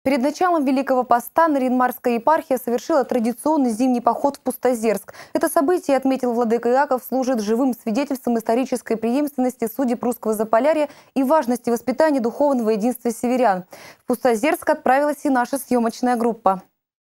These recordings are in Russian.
Перед началом Великого Поста Нарьян-Марская епархия совершила традиционный зимний поход в Пустозерск. Это событие, отметил владыка Иаков, служит живым свидетельством исторической преемственности судеб русского Заполярья и важности воспитания духовного единства северян. В Пустозерск отправилась и наша съемочная группа.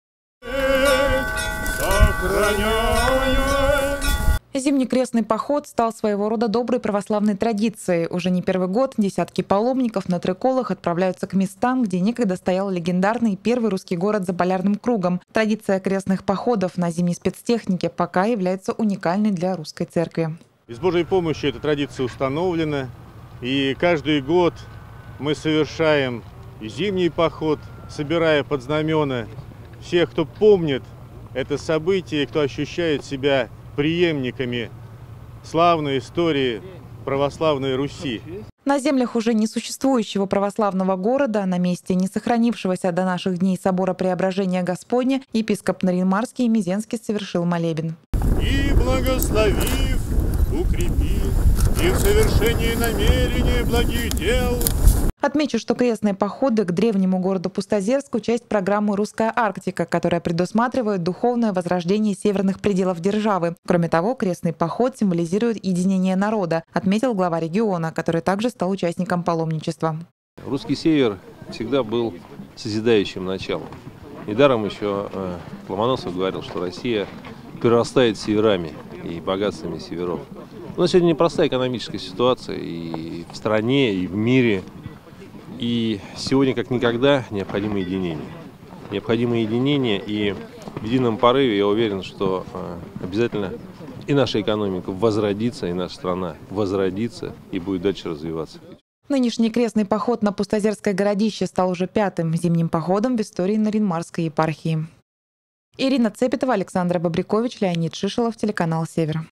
Зимний крестный поход стал своего рода доброй православной традицией. Уже не первый год десятки паломников на триколах отправляются к местам, где некогда стоял легендарный первый русский город за полярным кругом. Традиция крестных походов на зимней спецтехнике пока является уникальной для русской церкви. И с Божьей помощью эта традиция установлена. И каждый год мы совершаем зимний поход, собирая под знамена всех, кто помнит это событие, кто ощущает себя преемниками славной истории православной Руси. На землях уже несуществующего православного города, на месте не сохранившегося до наших дней собора Преображения Господня, епископ Нарьян-Марский и Мезенский совершил молебен. И благословив, укрепи, и в совершении намерения благих дел. Отмечу, что крестные походы к древнему городу Пустозерску – часть программы «Русская Арктика», которая предусматривает духовное возрождение северных пределов державы. Кроме того, крестный поход символизирует единение народа, отметил глава региона, который также стал участником паломничества. Русский север всегда был созидающим началом. Недаром еще Ломоносов говорил, что Россия перерастает северами и богатствами северов. Но сегодня непростая экономическая ситуация и в стране, и в мире. И сегодня, как никогда, необходимо единение. Необходимо единение, и в едином порыве я уверен, что обязательно и наша экономика возродится, и наша страна возродится и будет дальше развиваться. Нынешний крестный поход на Пустозерское городище стал уже пятым зимним походом в истории Нарьян-Марской епархии. Ирина Цепетова, Александр Бобрякович, Леонид Шишелов, телеканал «Север».